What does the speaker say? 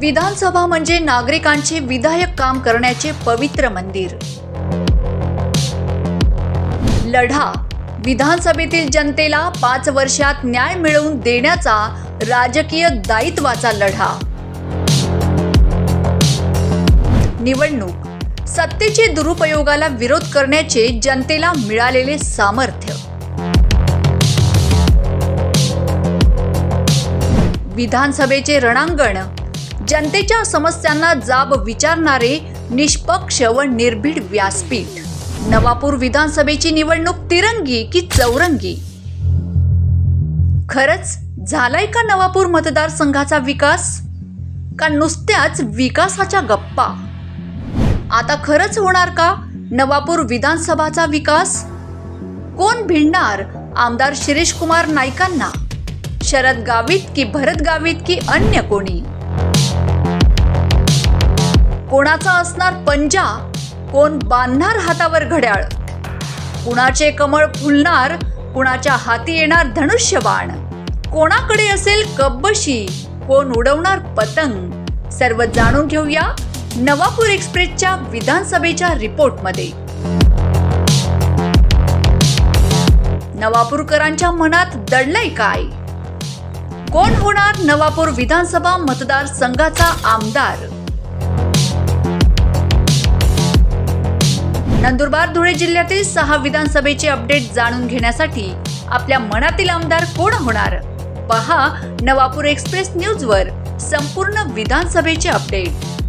विधानसभा म्हणजे नागरिकांचे विधायक काम करण्याचे पवित्र मंदिर। लढा विधानसभेतील जनतेला 5 वर्षात न्याय मिळवून देण्याचा राजकीय दायित्वाचा लढा। निवडणूक सत्तेचे दुरुपयोगाला विरोध करण्याचे जनतेला मिळालेले सामर्थ्य। विधानसभेचे रणांगण जनतेच्या समस्यांना जाब विचारणारे निष्पक्ष व निर्भीड व्यासपीठ। नवापूर विधानसभेची निवडणूक तिरंगी की चौरंगी? खरंच झालाय का नवापूर मतदारसंघाचा विकास, का नुसत्याच विकासाच्या गप्पा? आता खरंच होणार का नवापूर विधानसभाचा विकास? कोण भिडणार आमदार शिरीष कुमार नाईकांना? शरद गावित की भरत गावित की अन्य कोणी? कोणाचा असणार पंजा? कोण बांधणार हातावर घड्याळ? कुणाचे कमळ फुलणार? कुणाच्या हाती येणार धनुष्यबाण? कोणाकडे असेल कब्बशी? कोण उडवणार पतंग? सर्व जाणून घेऊया नवापूर एक्सप्रेसच्या विधानसभेच्या रिपोर्टमध्ये। नवापूरकरांच्या मनात दडलंय काय? कोण होणार नवापूर विधानसभा मतदारसंघाचा आमदार? नंदुरबार धुळे जिल्ह्यातील 6 विधानसभेचे अपडेट जाणून घेण्यासाठी आपल्या मनातील आमदार कोण होणार? पहा नवापूर एक्सप्रेस न्यूजवर संपूर्ण विधानसभेचे अपडेट।